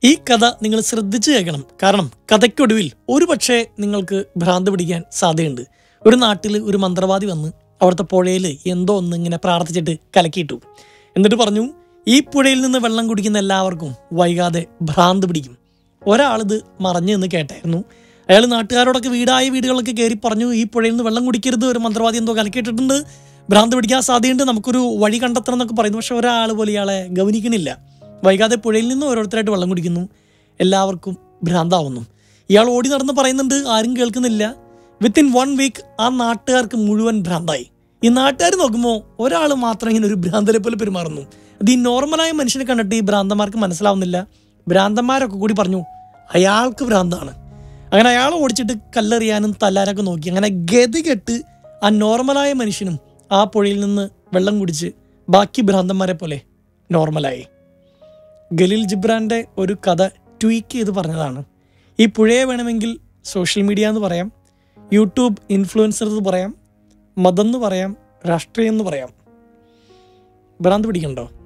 ഈ കഥ നിങ്ങൾ ശ്രദ്ധിച്ചു കേൾക്കണം. കാരണം കഥയ്ക്കൊടുവിൽ ഒരു പക്ഷേ നിങ്ങൾക്ക് ഭ്രാന്ത് പിടിക്കാൻ സാധ്യതയുണ്ട്. ഒരു നാട്ടിൽ ഒരു മന്ത്രവാദി വന്ന് അവിടുത്തെ പുഴയിൽ എന്തോ ഒന്ന് ഇങ്ങനെ പ്രാർത്ഥിച്ചിട്ട് കലക്കിയിട്ടു. എന്നിട്ട് പറഞ്ഞു, ഈ പുഴയിൽ നിന്ന് വെള്ളം കുടിക്കുന്ന എല്ലാവർക്കും വൈകാതെ ഭ്രാന്ത് പിടിക്കും. ഒരാളിത് മറഞ്ഞു എന്ന് കേട്ടായിരുന്നു. അയാൾ നാട്ടുകാരോടൊക്കെ വീടുകളൊക്കെ കയറി പറഞ്ഞു, ഈ പുഴയിൽ നിന്ന് വെള്ളം കുടിക്കരുത്, ഒരു മന്ത്രവാദി എന്തോ കലക്കിയിട്ടിട്ടുണ്ട്, ഭ്രാന്ത് പിടിക്കാൻ സാധ്യതയുണ്ട്, നമുക്കൊരു വഴി കണ്ടെത്തണം എന്നൊക്കെ പറയുന്നു. പക്ഷെ ഒരാൾ പോലും ഇയാളെ ഗവനിക്കണില്ല. വൈകാതെ പുഴയിൽ നിന്ന് ഓരോരുത്തരായിട്ട് വെള്ളം കുടിക്കുന്നു, എല്ലാവർക്കും ഭ്രാന്താവുന്നു. ഇയാൾ ഓടി നടന്ന് പറയുന്നുണ്ട്, ആരും കേൾക്കുന്നില്ല. വിത്തിൻ 1 വീക്ക് ആ നാട്ടുകാർക്ക് മുഴുവൻ ഭ്രാന്തായി. ഈ നാട്ടുകാർ നോക്കുമ്പോൾ ഒരാൾ മാത്രം ഇങ്ങനെ ഒരു ഭ്രാന്തരെ പോലെ പെരുമാറുന്നു. അത് ഈ നോർമലായ മനുഷ്യനെ കണ്ടിട്ട് ഈ ഭ്രാന്തന്മാർക്ക് മനസ്സിലാവുന്നില്ല. ഭ്രാന്തന്മാരൊക്കെ കൂടി പറഞ്ഞു അയാൾക്ക് ഭ്രാന്താണ്. അങ്ങനെ അയാളെ ഓടിച്ചിട്ട് കല്ലെറിയാനും തല്ലാനൊക്കെ നോക്കി. അങ്ങനെ ഗതി കെട്ട് ആ നോർമലായ മനുഷ്യനും ആ പുഴയിൽ നിന്ന് വെള്ളം കുടിച്ച് ബാക്കി ഭ്രാന്തന്മാരെ പോലെ നോർമലായി. ഖലീൽ ജിബ്രാൻ്റെ ഒരു കഥ ട്വീക്ക് ചെയ്ത് പറഞ്ഞതാണ്. ഈ പുഴയെ വേണമെങ്കിൽ സോഷ്യൽ മീഡിയ എന്ന് പറയാം, യൂട്യൂബ് ഇൻഫ്ലുവൻസർ എന്ന് പറയാം, മതം എന്ന് പറയാം, രാഷ്ട്രീയം എന്ന് പറയാം. ഭ്രാന്ത് പിടിക്കണ്ടോ?